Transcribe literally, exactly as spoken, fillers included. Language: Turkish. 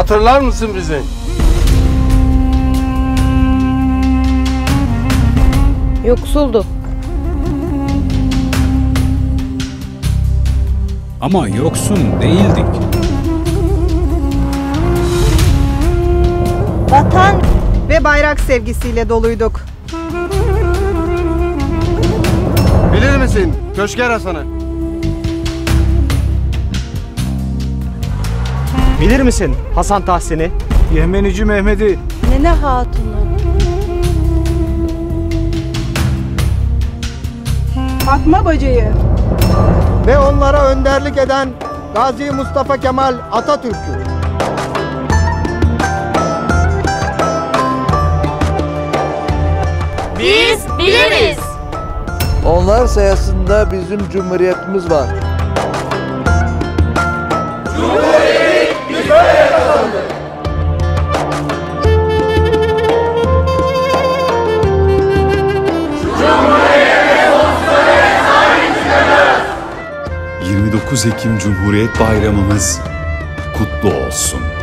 Hatırlar mısın bizi? Yoksuldu. Ama yoksun değildik. Vatan ve bayrak sevgisiyle doluyduk. Bilir misin Köşker Hasan'ı? Bilir misin Hasan Tahsin'i? Yemenici Mehmet'i? Nene Hatun'u. Fatma Bacı'yı. Ve onlara önderlik eden Gazi Mustafa Kemal Atatürk'ü. Biz biliriz. Onlar sayesinde bizim cumhuriyetimiz var. Cumhuriyeti biz böyle kazandık. Cumhuriyete sonsuza dek sahip çıkacağız. yirmi dokuz Ekim Cumhuriyet Bayramımız kutlu olsun.